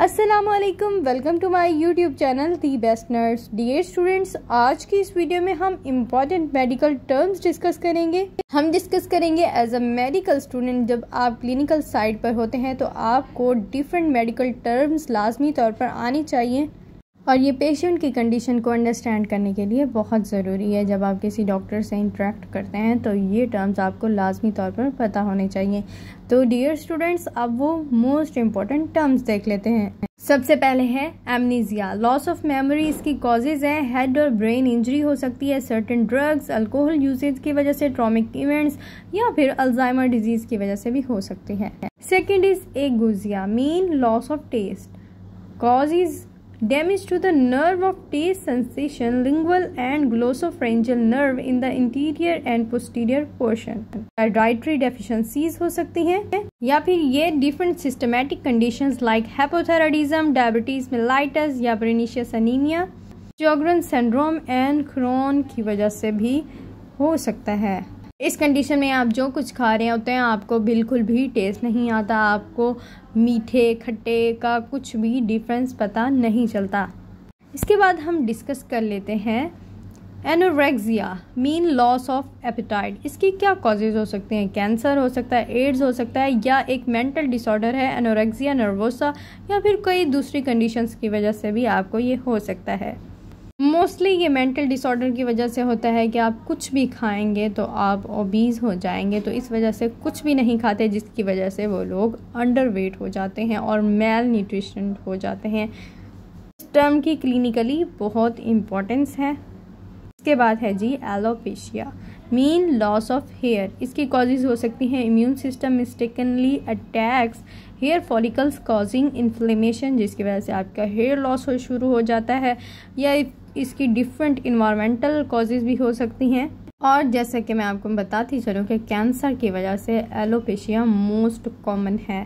अस्सलामुअलैकुम, welcome to my YouTube channel the best nurse. Dear students, आज की इस वीडियो में हम इम्पॉर्टेंट मेडिकल टर्म्स डिस्कस करेंगे। हम डिस्कस करेंगे एज अ मेडिकल स्टूडेंट, जब आप क्लिनिकल साइड पर होते हैं तो आपको डिफरेंट मेडिकल टर्म्स लाजमी तौर पर आनी चाहिए और ये पेशेंट की कंडीशन को अंडरस्टैंड करने के लिए बहुत ज़रूरी है। जब आप किसी डॉक्टर से इंटरेक्ट करते हैं तो ये टर्म्स आपको लाजमी तौर पर पता होने चाहिए। तो डियर स्टूडेंट्स, अब वो मोस्ट इम्पॉर्टेंट टर्म्स देख लेते हैं। सबसे पहले है एमनीजिया, लॉस ऑफ मेमोरी। इसकी कॉजेज हैं हेड और ब्रेन इंजरी हो सकती है, सर्टेन ड्रग्स, अल्कोहल यूसेज की वजह से, ट्रॉमिक इवेंट्स या फिर अल्जाइमर डिजीज की वजह से भी हो सकती है। Second is ageusia, mean loss of taste. Causes damage to the nerve of taste sensation, lingual and glossopharyngeal nerve in the interior and posterior portion. Dietary deficiencies हो सकती हैं या फिर ये different systematic conditions like hypothyroidism, diabetes mellitus या pernicious anemia, Sjogren's syndrome and Crohn की वजह से भी हो सकता है। इस कंडीशन में आप जो कुछ खा रहे होते हैं आपको बिल्कुल भी टेस्ट नहीं आता, आपको मीठे खट्टे का कुछ भी डिफरेंस पता नहीं चलता। इसके बाद हम डिस्कस कर लेते हैं anorexia, mean loss of appetite. इसकी क्या कॉजेज हो सकते हैं? कैंसर हो सकता है, एड्स हो सकता है या एक मेंटल डिसऑर्डर है एनोरेक्सिया नर्वोसा या फिर कोई दूसरी कंडीशंस की वजह से भी आपको ये हो सकता है। मोस्टली ये मेंटल डिसऑर्डर की वजह से होता है कि आप कुछ भी खाएंगे तो आप ओबीज हो जाएंगे, तो इस वजह से कुछ भी नहीं खाते जिसकी वजह से वो लोग अंडरवेट हो जाते हैं और मेल न्यूट्रिशन हो जाते हैं। इस टर्म की क्लिनिकली बहुत इम्पोर्टेंस है। इसके बाद है जी alopecia, mean loss of hair. इसकी कॉजेज हो सकती हैं immune system mistakenly attacks hair follicles causing inflammation, जिसकी वजह से आपका हेयर लॉस हो शुरू हो जाता है, या इसकी डिफरेंट इन्वायरमेंटल कॉजेज भी हो सकती हैं। और जैसा कि मैं आपको बताती चलूँ कि कैंसर की वजह से एलोपेशिया मोस्ट कॉमन है।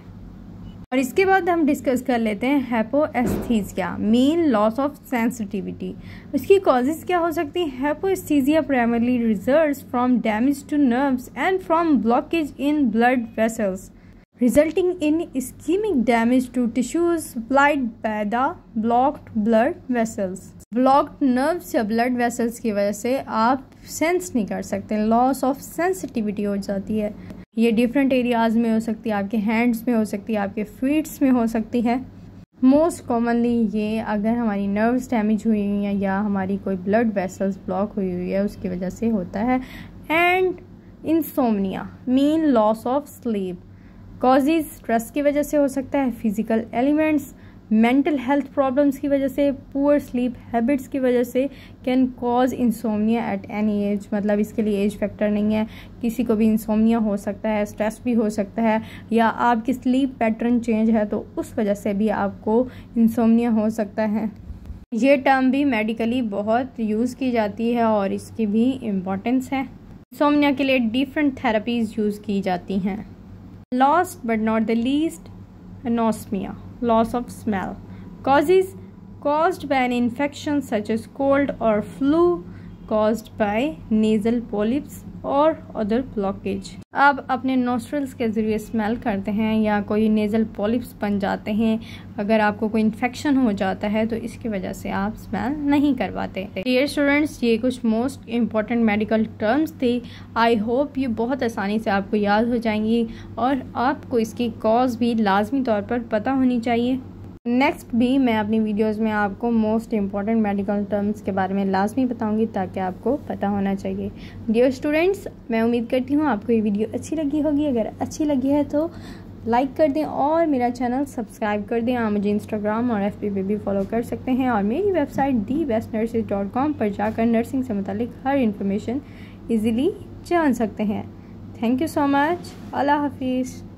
और इसके बाद हम डिस्कस कर लेते हैं hypoesthesia, mean loss of sensitivity. इसकी कॉजेज क्या हो सकती है? Hypoesthesia primarily results from damage to nerves and from blockage in blood vessels resulting in ischemic damage to tissues supplied by the blocked blood vessels. Blocked nerves या blood vessels की वजह से आप सेंस नहीं कर सकते, लॉस ऑफ सेंसिटिविटी हो जाती है। ये डिफरेंट एरियाज में हो सकती है, आपके हैंड्स में हो सकती है, आपके फीट्स में हो सकती है। मोस्ट कॉमनली ये अगर हमारी नर्व्स डैमेज हुई हुई हैं या हमारी कोई ब्लड वेसल्स ब्लॉक हुई हुई है उसकी वजह से होता है। And insomnia, mean loss of sleep. Causes stress की वजह से हो सकता है, physical ailments, mental health problems की वजह से, पुअर स्लीप हैबिट्स की वजह से can cause insomnia at any age. मतलब इसके लिए एज फैक्टर नहीं है, किसी को भी इंसोम्निया हो सकता है, स्ट्रेस भी हो सकता है, या आपकी स्लीप पैटर्न चेंज है तो उस वजह से भी आपको इंसोम्निया हो सकता है। ये टर्म भी मेडिकली बहुत यूज़ की जाती है और इसकी भी इम्पोर्टेंस है। इंसोम्निया के लिए डिफरेंट थेरेपीज यूज़ की जाती हैं। Last but not the least, anosmia, loss of smell. Causes caused by an infection such as cold or flu, caused by nasal polyps or other blockage. अब अपने nostrils के ज़रिए smell करते हैं या कोई नेज़ल पॉलिप्स बन जाते हैं, अगर आपको कोई इन्फेक्शन हो जाता है तो इसकी वजह से आप स्मेल नहीं कर पाते। डियर स्टूडेंट्स, ये कुछ मोस्ट इम्पॉर्टेंट मेडिकल टर्म्स थे। आई होप ये बहुत आसानी से आपको याद हो जाएंगी और आपको इसकी कॉज भी लाजमी तौर पर पता होनी चाहिए। नेक्स्ट भी मैं अपनी वीडियोस में आपको मोस्ट इम्पॉर्टेंट मेडिकल टर्म्स के बारे में लाजमी बताऊंगी ताकि आपको पता होना चाहिए। डियर स्टूडेंट्स, मैं उम्मीद करती हूँ आपको ये वीडियो अच्छी लगी होगी। अगर अच्छी लगी है तो लाइक कर दें और मेरा चैनल सब्सक्राइब कर दें। आप मुझे इंस्टाग्राम और FB पे भी फॉलो कर सकते हैं और मेरी वेबसाइट thebestnurses.com पर जाकर नर्सिंग से मुतालिक हर इंफॉर्मेशन ईज़िली जान सकते हैं। Thank you so much. अल्लाह हाफिज़।